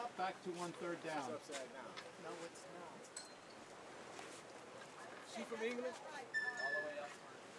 up, back to 1/3 down. It's upside down. No, it's not. She from England? All the way up.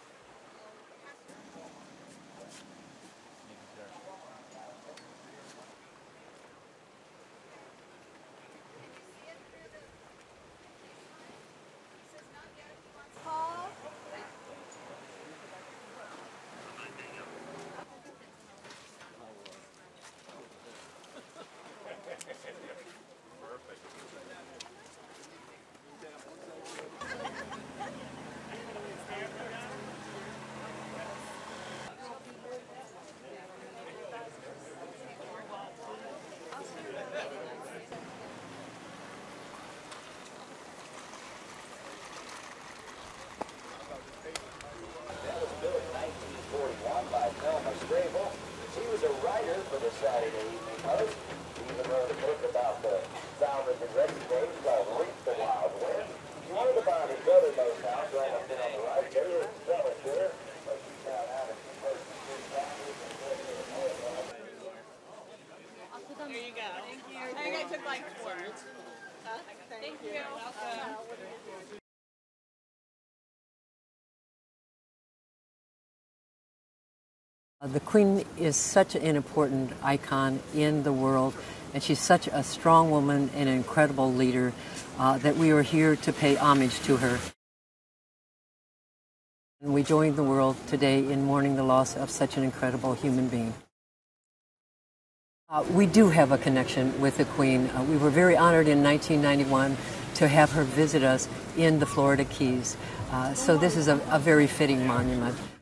She was a writer for the Saturday Evening Post. She even wrote a book about the Southernmost and Ready days called Reap the Wild Wind. She wanted to find his Southernmost house right up there on the right. There is Sept there, but she found out if she first There you go. Thank you. I think I took like 4. Thank you. Welcome. The Queen is such an important icon in the world, and she's such a strong woman and an incredible leader that we are here to pay homage to her. And we join the world today in mourning the loss of such an incredible human being. We do have a connection with the Queen. We were very honored in 1991 to have her visit us in the Florida Keys. So this is a very fitting monument.